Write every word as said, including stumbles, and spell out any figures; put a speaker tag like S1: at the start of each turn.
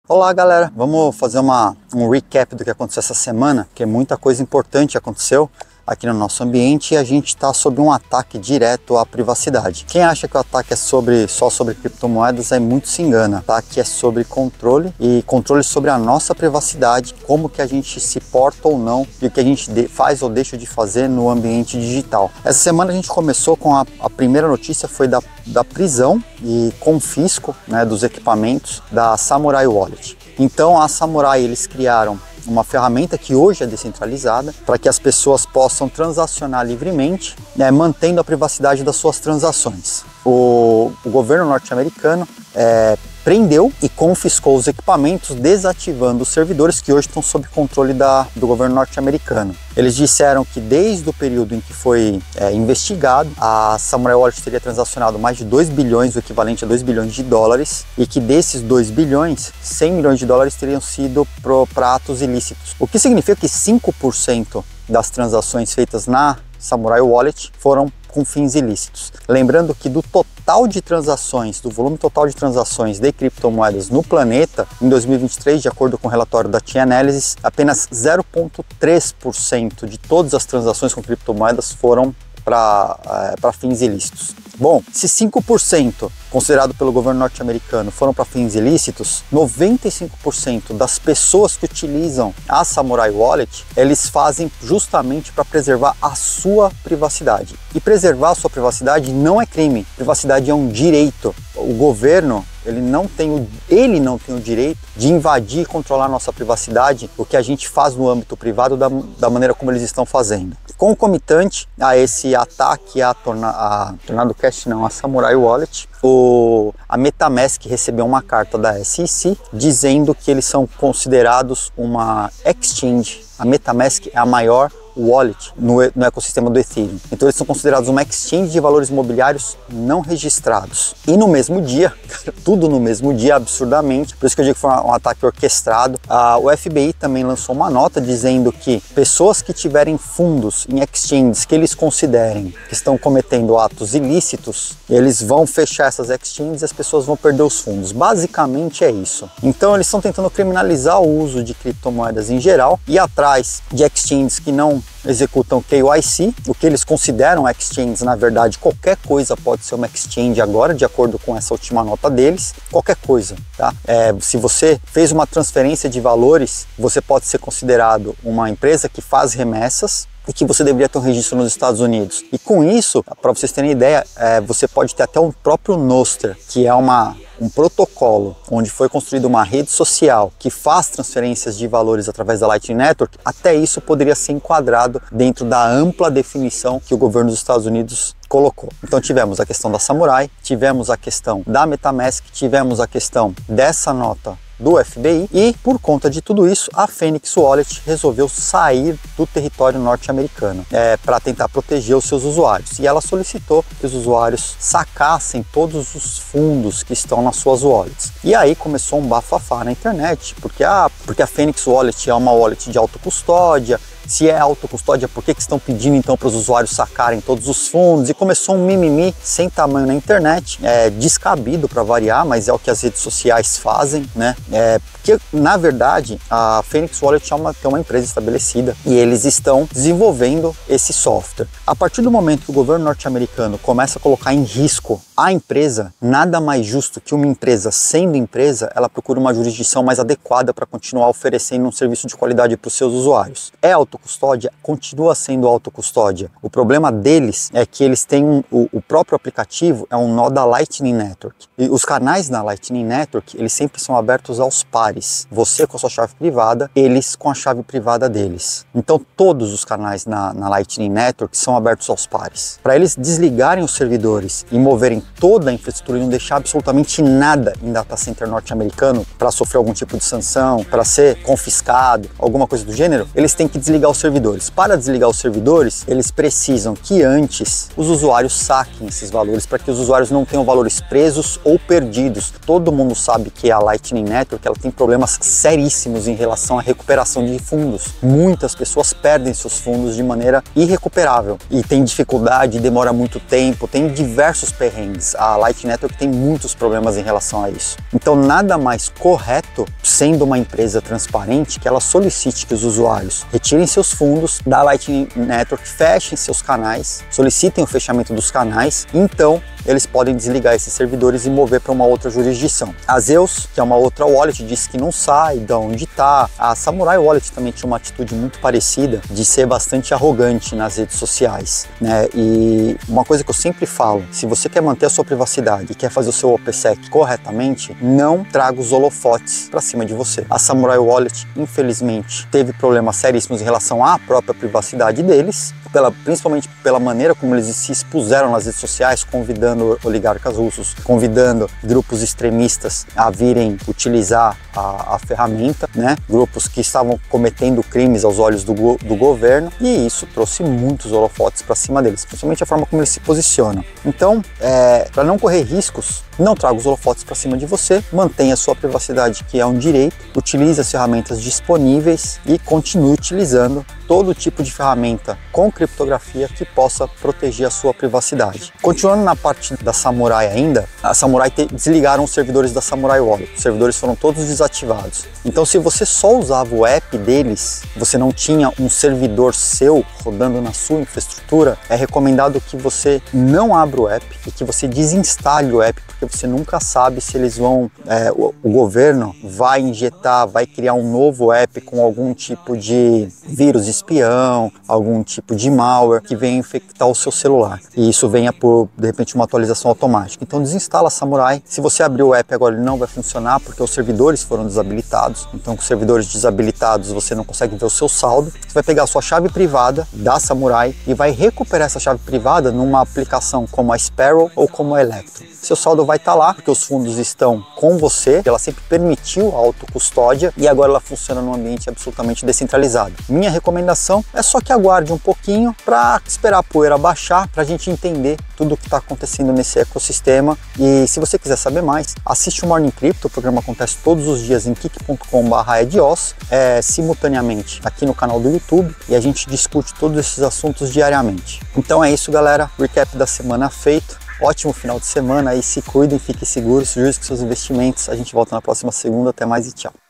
S1: Olá galera, vamos fazer uma, um recap do que aconteceu essa semana, porque muita coisa importante aconteceu aqui no nosso ambiente e a gente está sob um ataque direto à privacidade. Quem acha que o ataque é sobre, só sobre criptomoedas é muito se engana. O ataque é sobre controle e controle sobre a nossa privacidade, como que a gente se porta ou não e o que a gente de, faz ou deixa de fazer no ambiente digital. Essa semana a gente começou com a, a primeira notícia foi da, da prisão e confisco, né, dos equipamentos da Samurai Wallet. Então a Samurai eles criaram uma ferramenta que hoje é descentralizada para que as pessoas possam transacionar livremente, né, mantendo a privacidade das suas transações. O, o governo norte-americano é, prendeu e confiscou os equipamentos, desativando os servidores que hoje estão sob controle da, do governo norte-americano. Eles disseram que desde o período em que foi é, investigado, a Samurai Wallet teria transacionado mais de dois bilhões, o equivalente a dois bilhões de dólares, e que desses dois bilhões, cem milhões de dólares teriam sido para atos ilícitos. O que significa que cinco por cento das transações feitas na Samurai Wallet foram com fins ilícitos. Lembrando que do total de transações, do volume total de transações de criptomoedas no planeta, em dois mil e vinte e três, de acordo com o relatório da Chainalysis, apenas zero vírgula três por cento de todas as transações com criptomoedas foram para é, para fins ilícitos. Bom, se cinco por cento considerado pelo governo norte-americano foram para fins ilícitos, noventa e cinco por cento das pessoas que utilizam a Samurai Wallet, eles fazem justamente para preservar a sua privacidade. E preservar a sua privacidade não é crime, privacidade é um direito. O governo, ele não tem o, ele não tem o direito de invadir e controlar a nossa privacidade, o que a gente faz no âmbito privado da, da maneira como eles estão fazendo. Concomitante a esse ataque a, torna, a Tornado Cash, não, a Samurai Wallet, o, a MetaMask recebeu uma carta da S E C dizendo que eles são considerados uma exchange. A MetaMask é a maior wallet no, no ecossistema do Ethereum. Então eles são considerados uma exchange de valores imobiliários não registrados. E no mesmo dia, tudo no mesmo dia, absurdamente, por isso que eu digo que foi um ataque orquestrado, a, o F B I também lançou uma nota dizendo que pessoas que tiverem fundos em exchanges que eles considerem que estão cometendo atos ilícitos, eles vão fechar essas exchanges e as pessoas vão perder os fundos. Basicamente é isso. Então eles estão tentando criminalizar o uso de criptomoedas em geral e atrás de exchanges que não executam K Y C, o que eles consideram exchanges, na verdade, qualquer coisa pode ser uma exchange agora, de acordo com essa última nota deles, qualquer coisa, tá? É, se você fez uma transferência de valores, você pode ser considerado uma empresa que faz remessas e que você deveria ter um registro nos Estados Unidos. E com isso, para vocês terem ideia, é, você pode ter até um próprio Nostr, que é uma um protocolo onde foi construída uma rede social que faz transferências de valores através da Lightning Network. Até isso poderia ser enquadrado dentro da ampla definição que o governo dos Estados Unidos colocou. Então tivemos a questão da Samurai, tivemos a questão da MetaMask, tivemos a questão dessa nota do F B I e, por conta de tudo isso, a Phoenix Wallet resolveu sair do território norte-americano é, para tentar proteger os seus usuários. E ela solicitou que os usuários sacassem todos os fundos que estão nas suas wallets. E aí começou um bafafá na internet, porque a, porque a Phoenix Wallet é uma wallet de autocustódia. Se é autocustódia, por que que estão pedindo então para os usuários sacarem todos os fundos? E começou um mimimi sem tamanho na internet, é, descabido para variar, mas é o que as redes sociais fazem, né? É, porque, na verdade, a Phoenix Wallet é uma, é uma empresa estabelecida e eles estão desenvolvendo esse software. A partir do momento que o governo norte-americano começa a colocar em risco a empresa, nada mais justo que uma empresa, sendo empresa, ela procura uma jurisdição mais adequada para continuar oferecendo um serviço de qualidade para os seus usuários. É autocustódia? Continua sendo autocustódia. O problema deles é que eles têm um, o, o próprio aplicativo é um nó da Lightning Network. E os canais da Lightning Network, eles sempre são abertos aos pares. Você com a sua chave privada, eles com a chave privada deles. Então todos os canais na, na Lightning Network são abertos aos pares. Para eles desligarem os servidores e moverem toda a infraestrutura e não deixar absolutamente nada em data center norte-americano para sofrer algum tipo de sanção, para ser confiscado, alguma coisa do gênero, eles têm que desligar os servidores. Para desligar os servidores, eles precisam que antes os usuários saquem esses valores para que os usuários não tenham valores presos ou perdidos. Todo mundo sabe que a Lightning Network ela tem problemas seríssimos em relação à recuperação de fundos. Muitas pessoas perdem seus fundos de maneira irrecuperável e tem dificuldade, demora muito tempo, tem diversos perrengues. a Lightning Network tem muitos problemas em relação a isso. Então nada mais correto, sendo uma empresa transparente, que ela solicite que os usuários retirem seus fundos da Lightning Network, fechem seus canais, solicitem o fechamento dos canais, então eles podem desligar esses servidores e mover para uma outra jurisdição. A Zeus, que é uma outra wallet, disse que não sai de onde está. A Samurai Wallet também tinha uma atitude muito parecida, de ser bastante arrogante nas redes sociais, né? E uma coisa que eu sempre falo, se você quer manter a sua privacidade e quer fazer o seu OPSEC corretamente, não traga os holofotes para cima de você. A Samurai Wallet, infelizmente, teve problemas seríssimos em relação à própria privacidade deles, pela, principalmente pela maneira como eles se expuseram nas redes sociais, convidando oligarcas russos, convidando grupos extremistas a virem utilizar a, a ferramenta, né? Grupos que estavam cometendo crimes aos olhos do, go, do governo, e isso trouxe muitos holofotes para cima deles, principalmente a forma como eles se posicionam. Então, é, para não correr riscos, não traga os holofotes para cima de você, mantenha a sua privacidade, que é um direito, utilize as ferramentas disponíveis e continue utilizando todo tipo de ferramenta com criptografia que possa proteger a sua privacidade. Continuando na parte da Samurai ainda, a Samurai te, desligaram os servidores da Samurai Wallet. Os servidores foram todos desativados. Então, se você só usava o app deles, você não tinha um servidor seu rodando na sua infraestrutura, é recomendado que você não abra o app e que você desinstale o app, porque você nunca sabe se eles vão, é, o, o governo vai injetar, vai criar um novo app com algum tipo de vírus espião, algum tipo de malware que venha infectar o seu celular. E isso venha por, de repente, uma atualização automática. Então desinstala a Samurai. Se você abrir o app agora, ele não vai funcionar porque os servidores foram desabilitados. Então com os servidores desabilitados, você não consegue ver o seu saldo. Você vai pegar a sua chave privada da Samurai e vai recuperar essa chave privada numa aplicação como a Sparrow ou como a Electrum. Seu saldo vai estar lá, porque os fundos estão com você, ela sempre permitiu a autocustódia e agora ela funciona num ambiente absolutamente descentralizado. Minha recomendação é só que aguarde um pouquinho para esperar a poeira baixar, para a gente entender tudo o que está acontecendo nesse ecossistema. E se você quiser saber mais, assiste o Morning Crypto, o programa acontece todos os dias em kik ponto com barra edios, é, simultaneamente aqui no canal do YouTube, e a gente discute todos esses assuntos diariamente. Então é isso, galera, recap da semana feito. Ótimo final de semana aí, se cuidem, fiquem seguros, juros com seus investimentos. A gente volta na próxima segunda, até mais e tchau.